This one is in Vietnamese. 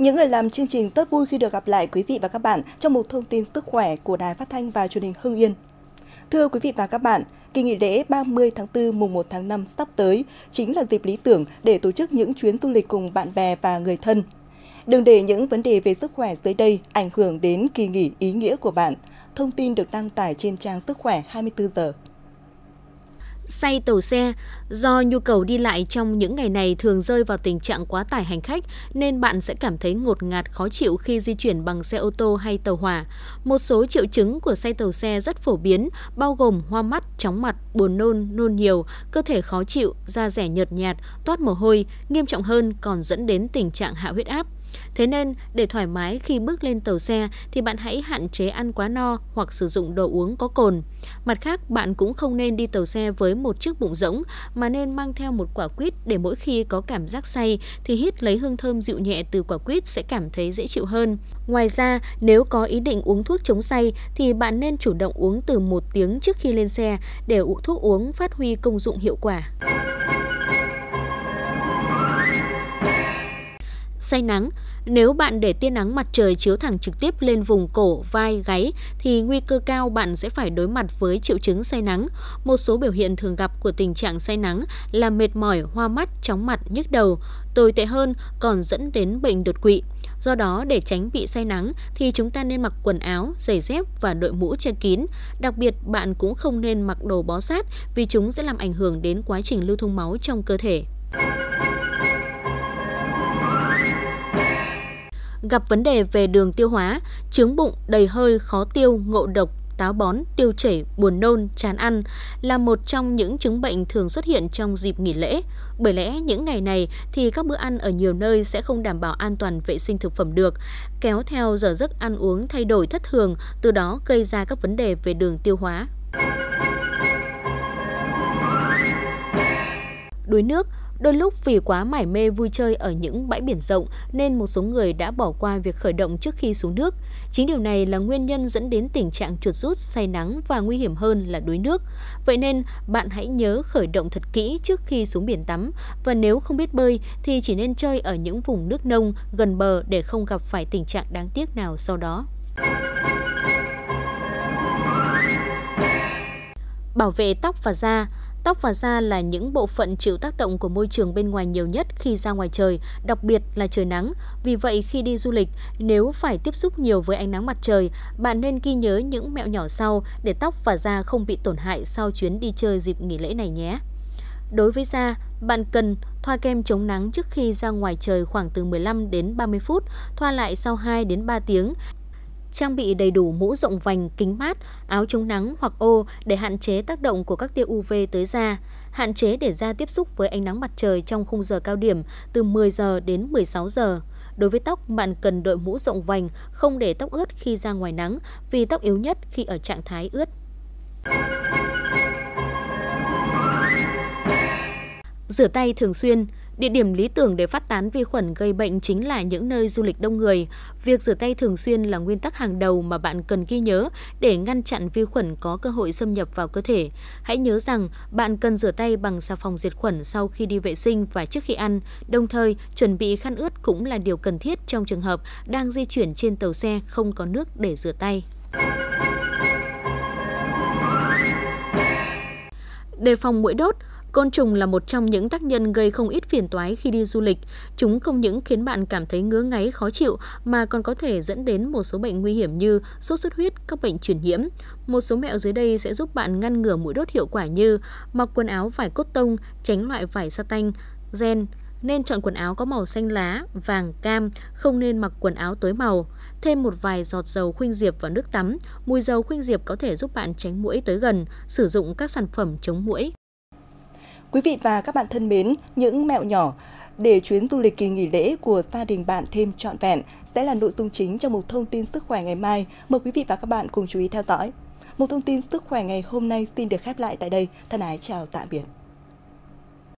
Những người làm chương trình rất vui khi được gặp lại quý vị và các bạn trong một thông tin sức khỏe của Đài Phát thanh và Truyền hình Hưng Yên. Thưa quý vị và các bạn, kỳ nghỉ lễ 30 tháng 4 mùng 1 tháng 5 sắp tới chính là dịp lý tưởng để tổ chức những chuyến du lịch cùng bạn bè và người thân. Đừng để những vấn đề về sức khỏe dưới đây ảnh hưởng đến kỳ nghỉ ý nghĩa của bạn. Thông tin được đăng tải trên trang Sức khỏe 24 giờ. Say tàu xe. Do nhu cầu đi lại trong những ngày này thường rơi vào tình trạng quá tải hành khách nên bạn sẽ cảm thấy ngột ngạt khó chịu khi di chuyển bằng xe ô tô hay tàu hỏa. Một số triệu chứng của say tàu xe rất phổ biến, bao gồm hoa mắt, chóng mặt, buồn nôn, nôn nhiều, cơ thể khó chịu, da dẻ nhợt nhạt, toát mồ hôi, nghiêm trọng hơn còn dẫn đến tình trạng hạ huyết áp. Thế nên, để thoải mái khi bước lên tàu xe thì bạn hãy hạn chế ăn quá no hoặc sử dụng đồ uống có cồn. Mặt khác, bạn cũng không nên đi tàu xe với một chiếc bụng rỗng mà nên mang theo một quả quýt để mỗi khi có cảm giác say thì hít lấy hương thơm dịu nhẹ từ quả quýt sẽ cảm thấy dễ chịu hơn. Ngoài ra, nếu có ý định uống thuốc chống say thì bạn nên chủ động uống từ 1 tiếng trước khi lên xe để thuốc uống phát huy công dụng hiệu quả. Say nắng. Nếu bạn để tia nắng mặt trời chiếu thẳng trực tiếp lên vùng cổ, vai, gáy thì nguy cơ cao bạn sẽ phải đối mặt với triệu chứng say nắng. Một số biểu hiện thường gặp của tình trạng say nắng là mệt mỏi, hoa mắt, chóng mặt, nhức đầu, tồi tệ hơn còn dẫn đến bệnh đột quỵ. Do đó, để tránh bị say nắng thì chúng ta nên mặc quần áo, giày dép và đội mũ che kín. Đặc biệt, bạn cũng không nên mặc đồ bó sát vì chúng sẽ làm ảnh hưởng đến quá trình lưu thông máu trong cơ thể. Gặp vấn đề về đường tiêu hóa, chướng bụng, đầy hơi, khó tiêu, ngộ độc, táo bón, tiêu chảy, buồn nôn, chán ăn là một trong những chứng bệnh thường xuất hiện trong dịp nghỉ lễ. Bởi lẽ những ngày này thì các bữa ăn ở nhiều nơi sẽ không đảm bảo an toàn vệ sinh thực phẩm được, kéo theo giờ giấc ăn uống thay đổi thất thường, từ đó gây ra các vấn đề về đường tiêu hóa. Đuối nước. Đôi lúc vì quá mải mê vui chơi ở những bãi biển rộng nên một số người đã bỏ qua việc khởi động trước khi xuống nước. Chính điều này là nguyên nhân dẫn đến tình trạng chuột rút, say nắng và nguy hiểm hơn là đuối nước. Vậy nên bạn hãy nhớ khởi động thật kỹ trước khi xuống biển tắm, và nếu không biết bơi thì chỉ nên chơi ở những vùng nước nông gần bờ để không gặp phải tình trạng đáng tiếc nào sau đó. Bảo vệ tóc và da. Tóc và da là những bộ phận chịu tác động của môi trường bên ngoài nhiều nhất khi ra ngoài trời, đặc biệt là trời nắng. Vì vậy, khi đi du lịch, nếu phải tiếp xúc nhiều với ánh nắng mặt trời, bạn nên ghi nhớ những mẹo nhỏ sau để tóc và da không bị tổn hại sau chuyến đi chơi dịp nghỉ lễ này nhé. Đối với da, bạn cần thoa kem chống nắng trước khi ra ngoài trời khoảng từ 15 đến 30 phút, thoa lại sau 2 đến 3 tiếng. Trang bị đầy đủ mũ rộng vành, kính mát, áo chống nắng hoặc ô để hạn chế tác động của các tia UV tới da. Hạn chế để da tiếp xúc với ánh nắng mặt trời trong khung giờ cao điểm từ 10 giờ đến 16 giờ. Đối với tóc, bạn cần đội mũ rộng vành, không để tóc ướt khi ra ngoài nắng vì tóc yếu nhất khi ở trạng thái ướt. Rửa tay thường xuyên. Địa điểm lý tưởng để phát tán vi khuẩn gây bệnh chính là những nơi du lịch đông người. Việc rửa tay thường xuyên là nguyên tắc hàng đầu mà bạn cần ghi nhớ để ngăn chặn vi khuẩn có cơ hội xâm nhập vào cơ thể. Hãy nhớ rằng bạn cần rửa tay bằng xà phòng diệt khuẩn sau khi đi vệ sinh và trước khi ăn. Đồng thời, chuẩn bị khăn ướt cũng là điều cần thiết trong trường hợp đang di chuyển trên tàu xe không có nước để rửa tay. Đề phòng muỗi đốt. Côn trùng là một trong những tác nhân gây không ít phiền toái khi đi du lịch. Chúng không những khiến bạn cảm thấy ngứa ngáy khó chịu mà còn có thể dẫn đến một số bệnh nguy hiểm như sốt xuất huyết, các bệnh truyền nhiễm. Một số mẹo dưới đây sẽ giúp bạn ngăn ngừa muỗi đốt hiệu quả như mặc quần áo vải cốt tông, tránh loại vải sa tanh, ren. Nên chọn quần áo có màu xanh lá, vàng, cam, không nên mặc quần áo tối màu. Thêm một vài giọt dầu khuynh diệp vào nước tắm. Mùi dầu khuynh diệp có thể giúp bạn tránh muỗi tới gần. Sử dụng các sản phẩm chống muỗi. Quý vị và các bạn thân mến, những mẹo nhỏ để chuyến du lịch kỳ nghỉ lễ của gia đình bạn thêm trọn vẹn sẽ là nội dung chính trong một thông tin sức khỏe ngày mai. Mời quý vị và các bạn cùng chú ý theo dõi. Một thông tin sức khỏe ngày hôm nay xin được khép lại tại đây. Thân ái chào tạm biệt.